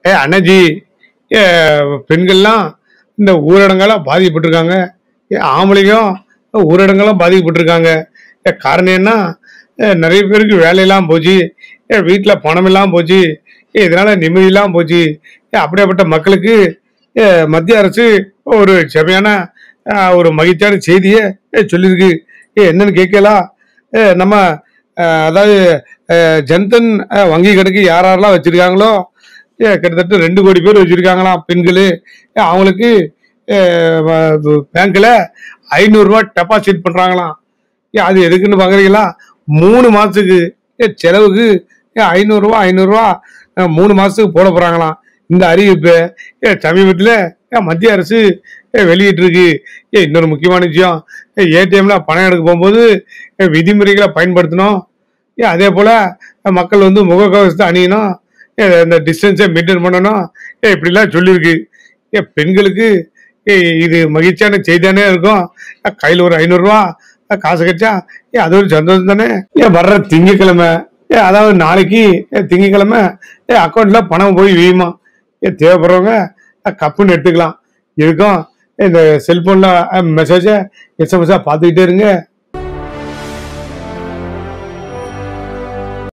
அண்ணாஜி, ஏ பெண்கள்லாம் இந்த ஊரடங்கால பாதிக்கப்பட்டிருக்காங்க. ஆம்பளையும் ஊரடங்கால பாதிக்கப்பட்டிருக்காங்க. காரணம் என்ன? நிறைய பேருக்கு வேலையெல்லாம் போச்சு. வீட்டுல பணம் எல்லாம் போச்சு. இதனால நிம்மதி இல்லாம போச்சு. அப்படியாப்பட்ட மக்களுக்கு மத்திய அரசு ஒரு செமையான ஒரு மகிழ்ச்சியான செய்தியை சொல்லியிருக்கு. என்னன்னு கேட்கலாம். நம்ம அதாவது ஜன்தன் வங்கி கணக்கு யார் யாரெல்லாம் வச்சிருக்காங்களோ கிட்டத்தட்ட 2 கோடி பேர் வச்சிருக்காங்களாம் பெண்கள். அவங்களுக்கு பேங்க்ல 500 ரூபாய் டெபாசிட் பண்றாங்களாம். அது எதுக்குன்னு பாக்குறீங்களா? 3 மாசத்துக்கு செலவுக்கு 500 ரூபா 500 ரூபா 3 மாசத்துக்கு போட போறாங்களாம். இந்த அறிவிப்பு சமீபத்தில் மத்திய அரசு வெளியிட்டு இருக்கு. இன்னொரு முக்கியமான விஷயம், ஏடிஎம்ல பணம் எடுக்க போகும்போது விதிமுறைகளை பயன்படுத்தணும். அதே போல மக்கள் வந்து முகக்கவசத்தை அணியணும், இந்த டிஸ்டன்ஸை மெயின்டைன் பண்ணணும். இப்படிலாம் சொல்லியிருக்கு. பெண்களுக்கு இது மகிழ்ச்சியான செய்தியானே இருக்கும். கையில் ஒரு 500 ரூபா காசு கிடைச்சா அது ஒரு சந்தோஷம் தானே. வர்ற திங்கக்கிழமை, அதாவது நாளைக்கு திங்கக்கிழமை அக்கௌண்ட்ல பணம் போய் வீயுமா. தேவைப்படுறவங்க கப்புன்னு எடுத்துக்கலாம். இதுக்கும் இந்த செல்போன்ல மெசேஜை எஸ்எம்எஸ்ஸா பார்த்துக்கிட்டே இருங்க.